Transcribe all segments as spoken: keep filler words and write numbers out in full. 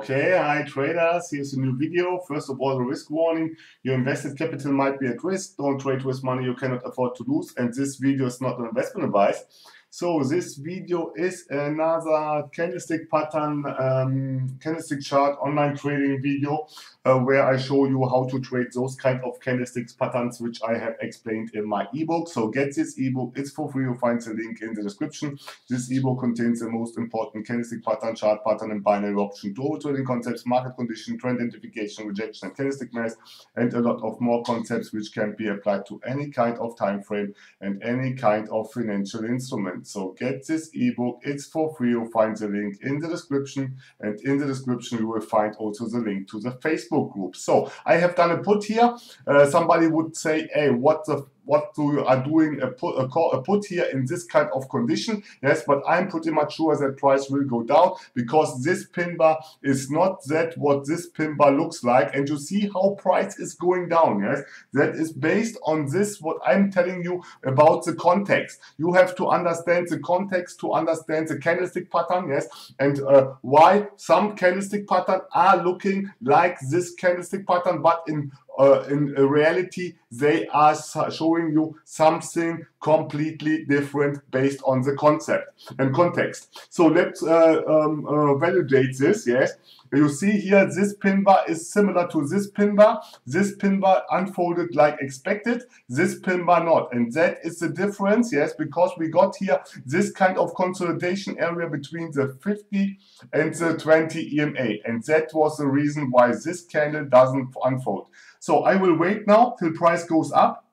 Okay, hi traders, here's a new video. First of all, the risk warning. Your invested capital might be at risk. Don't trade with money you cannot afford to lose. And this video is not an investment advice. So this video is another candlestick pattern, um, candlestick chart online trading video uh, where I show you how to trade those kind of candlesticks patterns which I have explained in my ebook. So get this ebook, it's for free, you'll find the link in the description. This ebook contains the most important candlestick pattern, chart pattern and binary option, total trading concepts, market condition, trend identification, rejection and candlestick math, and a lot of more concepts which can be applied to any kind of time frame and any kind of financial instrument. So get this ebook, it's for free, you'll find the link in the description, and in the description you will find also the link to the Facebook group. So I have done a put here. Uh, somebody would say, hey, what the what do you are doing a put, a, call, a put here in this kind of condition? Yes, but I'm pretty much sure that price will go down because this pin bar is not that what this pin bar looks like, and you see how price is going down. Yes, that is based on this what I'm telling you about the context. You have to understand the context to understand the candlestick pattern. Yes, and uh, why some candlestick pattern are looking like this candlestick pattern, but in Uh, in reality they are showing you something completely different based on the concept and context. So let's uh, um, uh, validate this. Yes, you see here this pin bar is similar to this pin bar. This pin bar unfolded like expected, this pin bar not, and that is the difference. Yes, because we got here this kind of consolidation area between the fifty and the twenty E M A, and that was the reason why this candle doesn't unfold. So I will wait now till price goes up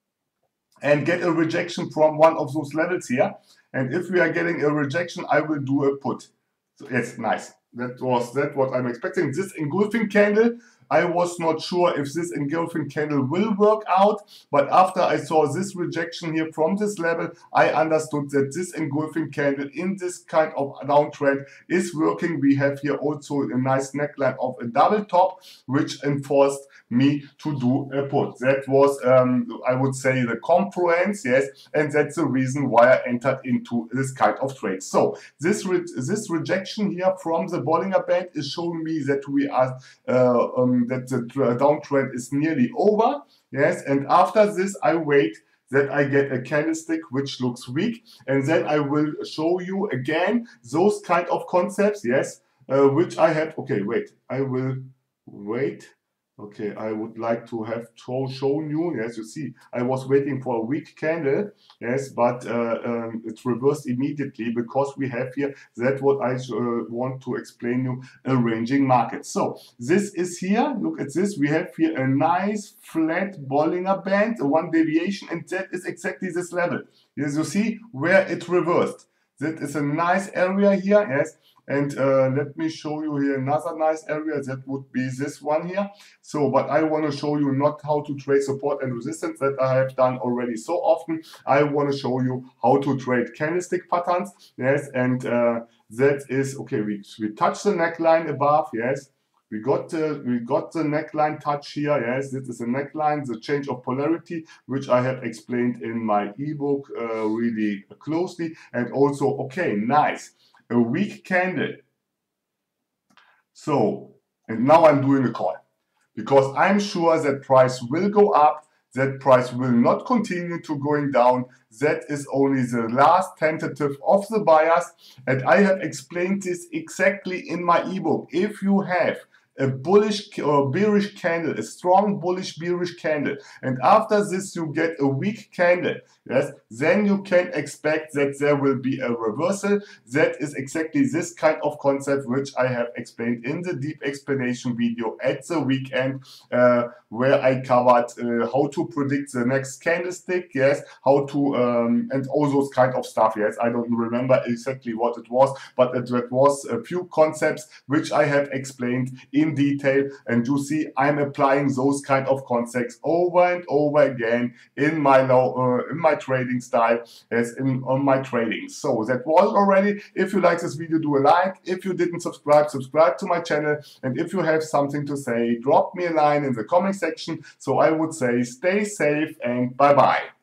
and get a rejection from one of those levels here. And if we are getting a rejection, I will do a put. So yes, nice. That was that what I'm expecting. This engulfing candle, I was not sure if this engulfing candle will work out, but after I saw this rejection here from this level, I understood that this engulfing candle in this kind of downtrend is working. We have here also a nice neckline of a double top, which enforced me to do a put. That was, um, I would say, the confluence, yes, and that's the reason why I entered into this kind of trade. So this re this rejection here from the Bollinger Band is showing me that we are uh, um, that the downtrend is nearly over. Yes, and after this I wait that I get a candlestick which looks weak, and then I will show you again those kind of concepts. Yes, uh, which I have. Okay, wait, I will wait. Okay, I would like to have shown you. Yes, you see, I was waiting for a weak candle. Yes, but uh, um, it's reversed immediately because we have here that what I uh, want to explain you, a ranging market. So this is here. Look at this. We have here a nice flat Bollinger Band, a one deviation, and that is exactly this level. Yes, you see where it reversed. That is a nice area here. Yes. And uh, let me show you here another nice area. That would be this one here. So, but I want to show you not how to trade support and resistance that I have done already so often. I want to show you how to trade candlestick patterns. Yes, and uh, that is okay. We we touch the neckline above. Yes, we got the we got the neckline touch here. Yes, this is a neckline, the change of polarity, which I have explained in my ebook uh, really closely. And also, okay, nice. A weak candle. So, and now I'm doing a call because I'm sure that price will go up, that price will not continue to going down. That is only the last tentative of the buyers, and I have explained this exactly in my ebook. If you have a bullish or bearish candle, a strong bullish bearish candle, and after this you get a weak candle, yes, then you can expect that there will be a reversal. That is exactly this kind of concept which I have explained in the deep explanation video at the weekend, uh, where I covered uh, how to predict the next candlestick, yes, how to um, and all those kind of stuff. Yes, I don't remember exactly what it was, but it, it was a few concepts which I have explained in detail, and you see I'm applying those kind of concepts over and over again in my low, uh, in my trading style, as in on my trading. So that was already. If you like this video, do a like. If you didn't subscribe, subscribe to my channel, and if you have something to say, drop me a line in the comment section. So I would say stay safe and bye bye.